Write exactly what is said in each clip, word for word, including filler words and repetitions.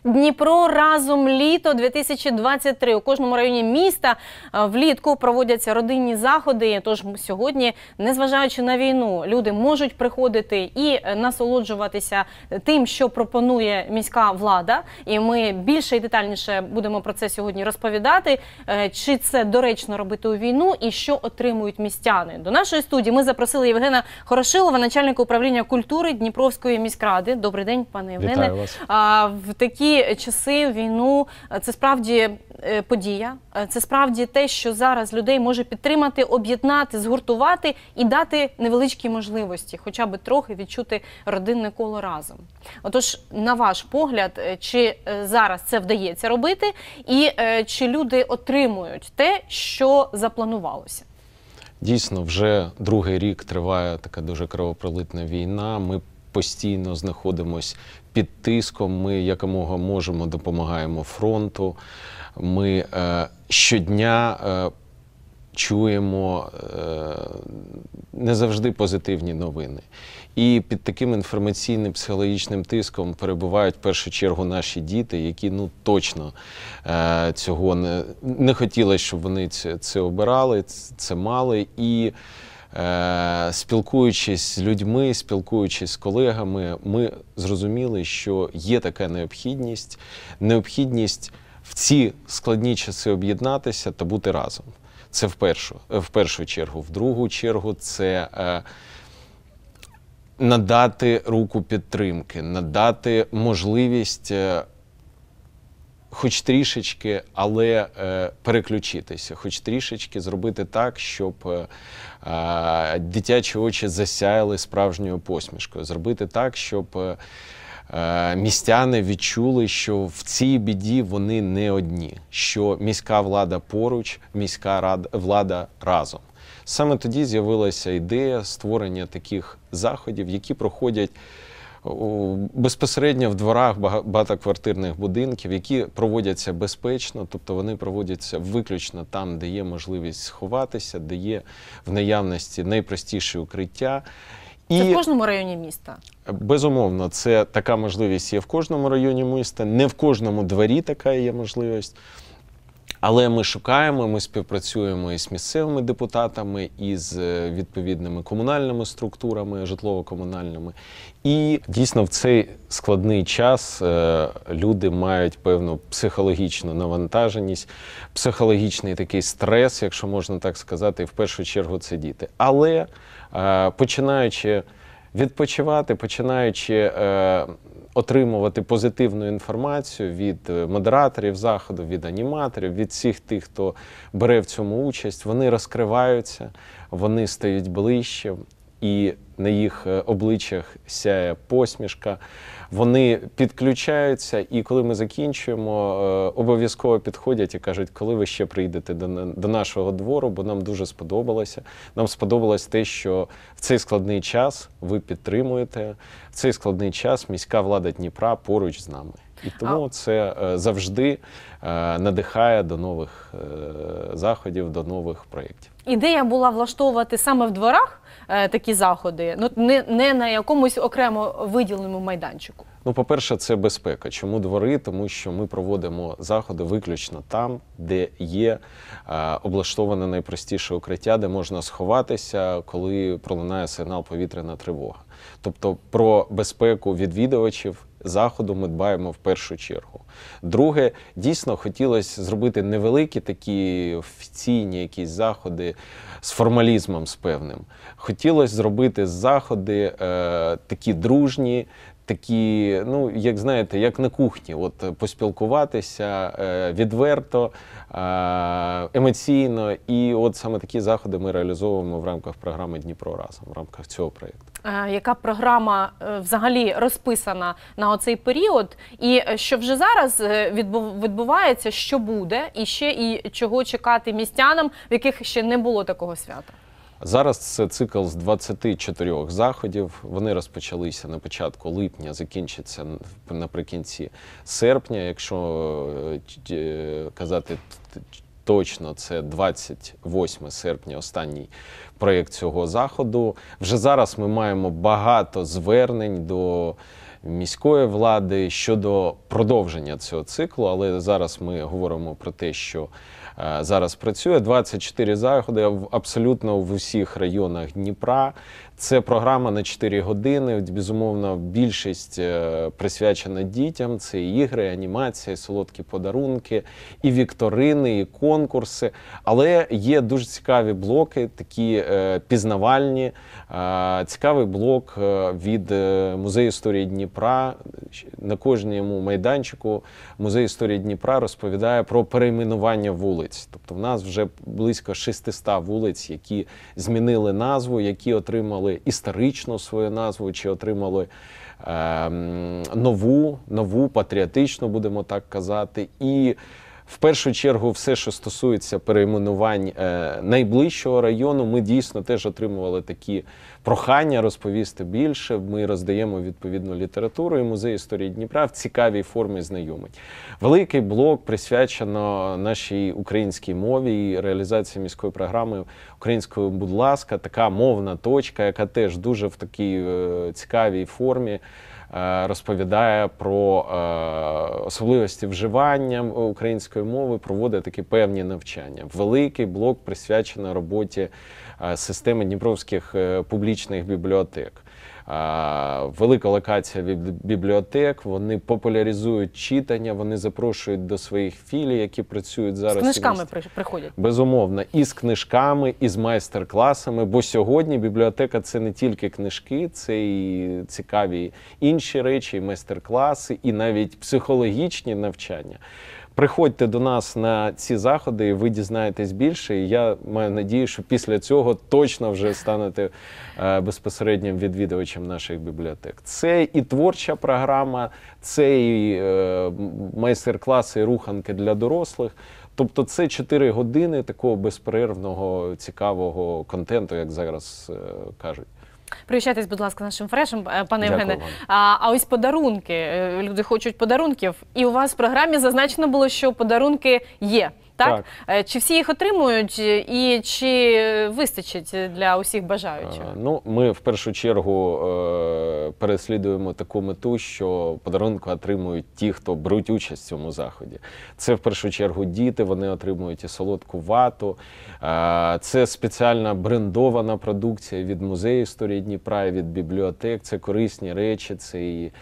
Дніпро разом літо дві тисячі двадцять три. У кожному районі міста влітку проводяться родинні заходи. Тож сьогодні, незважаючи на війну, люди можуть приходити і насолоджуватися тим, що пропонує міська влада. І ми більше і детальніше будемо про це сьогодні розповідати. Чи це доречно робити у війну і що отримують містяни. До нашої студії ми запросили Євгена Хорошилова, начальника управління культури Дніпровської міськради. Добрий день, пане Євгене. Вітаю вас. В такі часи, війну, це справді подія, це справді те, що зараз людей може підтримати, об'єднати, згуртувати і дати невеличкі можливості, хоча б трохи відчути родинне коло разом. Отож, на ваш погляд, чи зараз це вдається робити і чи люди отримують те, що запланувалося? Дійсно, вже другий рік триває така дуже кровопролитна війна. Ми постійно знаходимося під тиском, ми якомога можемо допомагаємо фронту. Ми е, щодня е, чуємо е, не завжди позитивні новини. І під таким інформаційним, психологічним тиском перебувають в першу чергу наші діти, які ну точно е, цього не, не хотіли, щоб вони це, це обирали, це мали. І е, спілкуючись з людьми, спілкуючись з колегами, ми зрозуміли, що є така необхідність, необхідність в ці складні часи об'єднатися та бути разом. Це в першу, в першу чергу. В другу чергу це е, надати руку підтримки, надати можливість е, хоч трішечки, але е, переключитися, хоч трішечки зробити так, щоб е, дитячі очі засяяли справжньою посмішкою, зробити так, щоб е, містяни відчули, що в цій біді вони не одні, що міська влада поруч, міська влада разом. Саме тоді з'явилася ідея створення таких заходів, які проходять безпосередньо в дворах багатоквартирних будинків, які проводяться безпечно, тобто вони проводяться виключно там, де є можливість сховатися, де є в наявності найпростіше укриття. Це і в кожному районі міста? Безумовно, це така можливість є в кожному районі міста, не в кожному дворі така є можливість. Але ми шукаємо, ми співпрацюємо із місцевими депутатами, із відповідними комунальними структурами, житлово-комунальними. І дійсно в цей складний час люди мають певну психологічну навантаженість, психологічний такий стрес, якщо можна так сказати, і в першу чергу це діти. Але починаючи відпочивати, починаючи отримувати позитивну інформацію від модераторів заходу, від аніматорів, від всіх тих, хто бере в цьому участь, вони розкриваються, вони стають ближче, і на їх обличчях сяє посмішка, вони підключаються, і коли ми закінчуємо, обов'язково підходять і кажуть, коли ви ще прийдете до, до нашого двору, бо нам дуже сподобалося. Нам сподобалось те, що в цей складний час ви підтримуєте, в цей складний час міська влада Дніпра поруч з нами. І тому це завжди надихає до нових заходів, до нових проєктів. Ідея була влаштовувати саме в дворах такі заходи, ну, не, не на якомусь окремо виділеному майданчику? Ну, по-перше, це безпека. Чому двори? Тому що ми проводимо заходи виключно там, де є е, облаштоване найпростіше укриття, де можна сховатися, коли пролунає сигнал повітряна тривога. Тобто про безпеку відвідувачів заходу ми дбаємо в першу чергу. Друге, дійсно хотілося зробити невеликі такі офіційні якісь заходи з формалізмом з певним. Хотілося зробити заходи е, такі дружні, такі, ну, як знаєте, як на кухні, от поспілкуватися е, відверто, е, емоційно. І от саме такі заходи ми реалізовуємо в рамках програми «Дніпро разом», в рамках цього проєкту. Яка програма взагалі розписана на оцей період, і що вже зараз відбувається, що буде, і ще і чого чекати містянам, в яких ще не було такого свята? Зараз це цикл з двадцяти чотирьох заходів. Вони розпочалися на початку липня, закінчаться наприкінці серпня. Якщо казати точно, це двадцять восьме серпня, останній проєкт цього заходу. Вже зараз ми маємо багато звернень до міської влади щодо продовження цього циклу. Але зараз ми говоримо про те, що зараз працює. двадцять чотири заходи абсолютно в усіх районах Дніпра. Це програма на чотири години. Безумовно, більшість присвячена дітям. Це і ігри, анімація, і солодкі подарунки, і вікторини, і конкурси. Але є дуже цікаві блоки, такі пізнавальні. Цікавий блок від Музею історії Дніпра. На кожному майданчику Музей історії Дніпра розповідає про перейменування вулиць. Тобто в нас вже близько шестисот вулиць, які змінили назву, які отримали історичну свою назву, чи отримали е, нову, нову, патріотичну, будемо так казати. І в першу чергу все, що стосується перейменувань е, найближчого району, ми дійсно теж отримували такі прохання розповісти більше. Ми роздаємо відповідну літературу, і Музей історії Дніпра в цікавій формі знайомить. Великий блок присвячено нашій українській мові і реалізації міської програми «Українською, будь ласка», така мовна точка, яка теж дуже в такій е, цікавій формі розповідає про особливості вживання української мови, проводить такі певні навчання. Великий блок присвячений роботі системи дніпровських публічних бібліотек. Велика локація бібліотек, вони популяризують читання, вони запрошують до своїх філій, які працюють зараз. З книжками приходять? Безумовно, і з книжками, і з майстер-класами, бо сьогодні бібліотека – це не тільки книжки, це і цікаві інші речі, і майстер-класи, і навіть психологічні навчання. Приходьте до нас на ці заходи, і ви дізнаєтесь більше. І я маю надію, що після цього точно вже станете безпосереднім відвідувачем наших бібліотек. Це і творча програма, це і майстер-класи, і руханки для дорослих. Тобто це чотири години такого безперервного, цікавого контенту, як зараз кажуть. Приїжджайтесь, будь ласка, нашим фрешем, пане Євгене. А, а ось подарунки. Люди хочуть подарунків. І у вас в програмі зазначено було, що подарунки є. Так? Так. Чи всі їх отримують і чи вистачить для усіх бажаючих? Ну, ми в першу чергу переслідуємо таку мету, що подарунки отримують ті, хто беруть участь в цьому заході. Це в першу чергу діти, вони отримують і солодку вату. Це спеціальна брендована продукція від Музею історії Дніпра, і від бібліотек. Це корисні речі, це і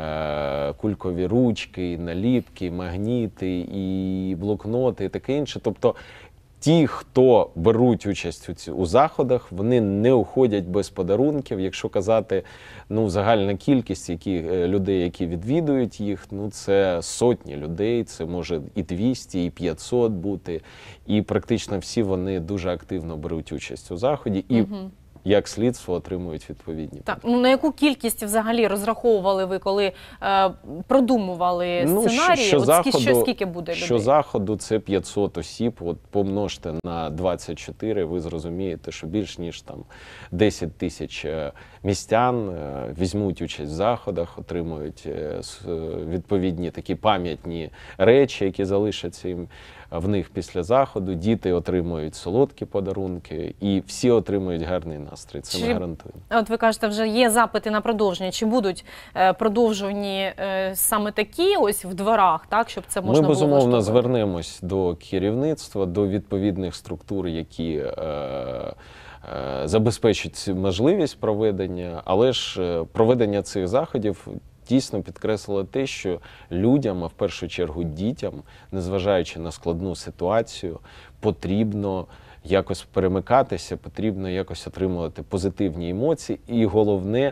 кулькові ручки, і наліпки, і магніти, і блокноти, і таке інше. Тобто ті, хто беруть участь у, у заходах, вони не уходять без подарунків. Якщо казати, ну, загальна кількість які, людей, які відвідують їх, ну, це сотні людей, це може і двісті, і п'ятсот бути. І практично всі вони дуже активно беруть участь у заході. І угу. як слідство отримують відповідні. Так, ну на яку кількість взагалі розраховували ви, коли е, продумували сценарії? Ну, що, що От заходу, скільки, що, скільки буде людей? Що заходу це п'ятсот осіб, от помножте на двадцять чотири, ви зрозумієте, що більш ніж там десять тисяч містян візьмуть участь в заходах, отримують відповідні такі пам'ятні речі, які залишаться їм в них після заходу. Діти отримують солодкі подарунки, і всі отримують гарний настрій. Це Чи, ми гарантуємо. От ви кажете, вже є запити на продовження. Чи будуть е, продовжувані е, саме такі ось в дворах, так, щоб це можна ми, було безумовно, влаштовувати? звернемось до керівництва, до відповідних структур, які е, е, забезпечать можливість проведення, але ж проведення цих заходів дійсно підкреслило те, що людям, а в першу чергу дітям, незважаючи на складну ситуацію, потрібно якось перемикатися, потрібно якось отримувати позитивні емоції і, головне,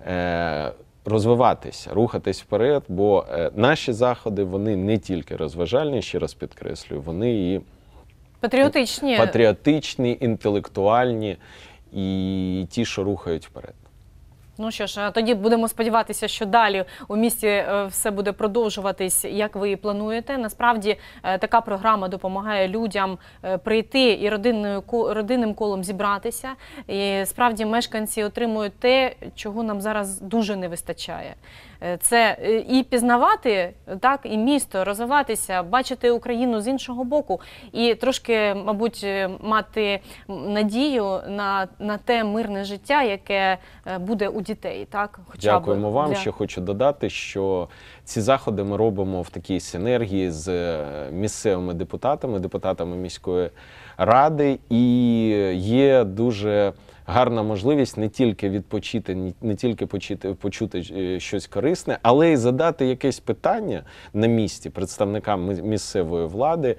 розвиватися, рухатись вперед, бо наші заходи, вони не тільки розважальні, ще раз підкреслюю, вони і патріотичні, патріотичні, інтелектуальні і ті, що рухають вперед. Ну що ж, тоді будемо сподіватися, що далі у місті все буде продовжуватись, як ви і плануєте. Насправді, така програма допомагає людям прийти і родинною, родинним колом зібратися. І справді мешканці отримують те, чого нам зараз дуже не вистачає. Це і пізнавати, так, і місто, розвиватися, бачити Україну з іншого боку і трошки, мабуть, мати надію на, на те мирне життя, яке буде у дітей. дітей, так? Хоча Дякуємо б вам. для... Ще хочу додати, що ці заходи ми робимо в такій синергії з місцевими депутатами, депутатами міської ради, і є дуже гарна можливість не тільки відпочити, не тільки почути, почути щось корисне, але й задати якесь питання на місці представникам місцевої влади,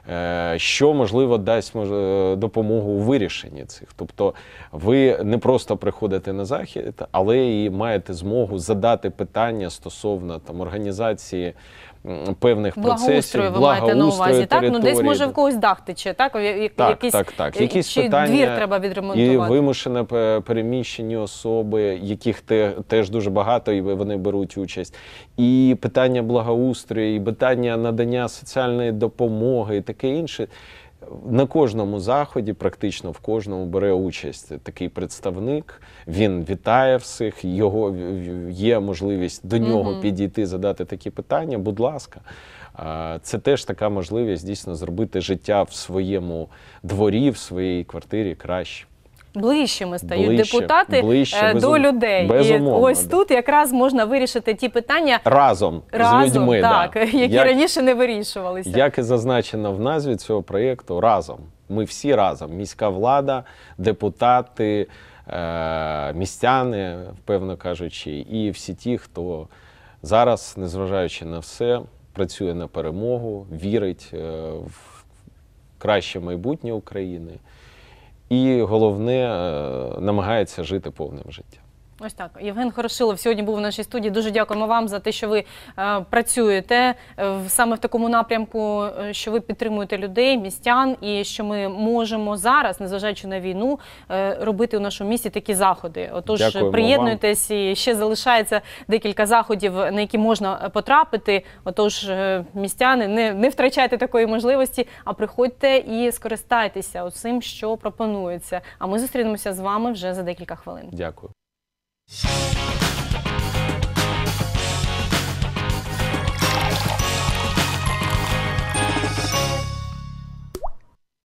що, можливо, дасть допомогу у вирішенні цих. Тобто ви не просто приходите на захід, але і маєте змогу задати питання стосовно там, організації певних процесів, благоустрою ви маєте на увазі, так? Ну, десь може в когось дах тече, так? Я, так, якісь, так, так. Якісь чи питання, двір треба відремонтувати. І вимушено переміщені особи, яких те, теж дуже багато, і вони беруть участь. І питання благоустрою, і питання надання соціальної допомоги, і таке інше. На кожному заході, практично в кожному, бере участь такий представник, він вітає всіх, його є можливість до нього mm-hmm. підійти, задати такі питання, будь ласка. Це теж така можливість дійсно зробити життя в своєму дворі, в своїй квартирі краще. Ближчими стають ближче, депутати ближче, до безум... людей. Безумовно, і ось да. тут якраз можна вирішити ті питання разом, разом з людьми, так, да. які як, раніше не вирішувалися. Як і зазначено в назві цього проєкту, разом. Ми всі разом. Міська влада, депутати, е- містяни, певно кажучи, і всі ті, хто зараз, незважаючи на все, працює на перемогу, вірить е- в краще майбутнє України. І головне, намагається жити повним життям. Ось так. Євген Хорошилов сьогодні був в нашій студії. Дуже дякуємо вам за те, що ви е, працюєте е, саме в такому напрямку, е, що ви підтримуєте людей, містян, і що ми можемо зараз, незважаючи на війну, е, робити у нашому місті такі заходи. Отож, дякуємо приєднуйтесь, вам. І ще залишається декілька заходів, на які можна потрапити. Отож, е, містяни, не, не втрачайте такої можливості, а приходьте і скористайтеся усім, що пропонується. А ми зустрінемося з вами вже за декілька хвилин. Дякую.